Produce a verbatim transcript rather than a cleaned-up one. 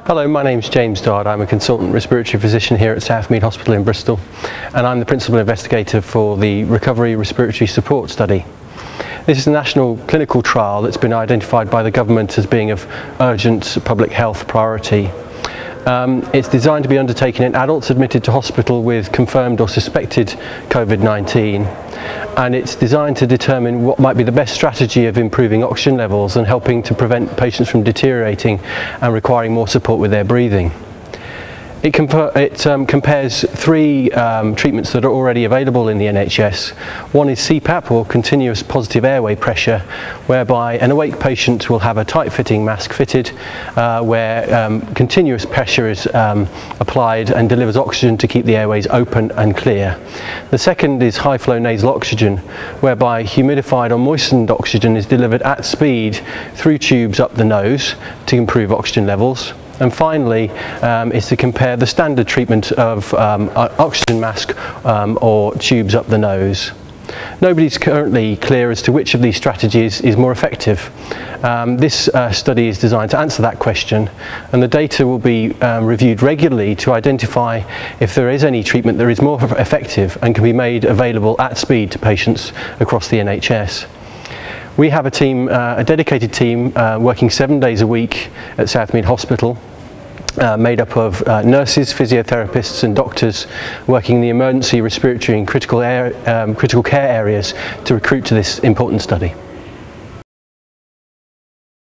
Hello, my name's James Dodd. I'm a consultant respiratory physician here at Southmead Hospital in Bristol, and I'm the principal investigator for the Recovery Respiratory Support Study. This is a national clinical trial that's been identified by the government as being of urgent public health priority. Um, it's designed to be undertaken in adults admitted to hospital with confirmed or suspected COVID nineteen, and it's designed to determine what might be the best strategy of improving oxygen levels and helping to prevent patients from deteriorating and requiring more support with their breathing. It, compa it um, compares three um, treatments that are already available in the N H S. One is C PAP, or continuous positive airway pressure, whereby an awake patient will have a tight-fitting mask fitted uh, where um, continuous pressure is um, applied and delivers oxygen to keep the airways open and clear. The second is high-flow nasal oxygen, whereby humidified or moistened oxygen is delivered at speed through tubes up the nose to improve oxygen levels. And finally, um, is to compare the standard treatment of um, oxygen mask um, or tubes up the nose. Nobody's currently clear as to which of these strategies is more effective. Um, this uh, study is designed to answer that question, and the data will be um, reviewed regularly to identify if there is any treatment that is more effective and can be made available at speed to patients across the N H S. We have a team, uh, a dedicated team, uh, working seven days a week at Southmead Hospital, uh, made up of uh, nurses, physiotherapists and doctors working in the emergency, respiratory and critical, air, um, critical care areas to recruit to this important study.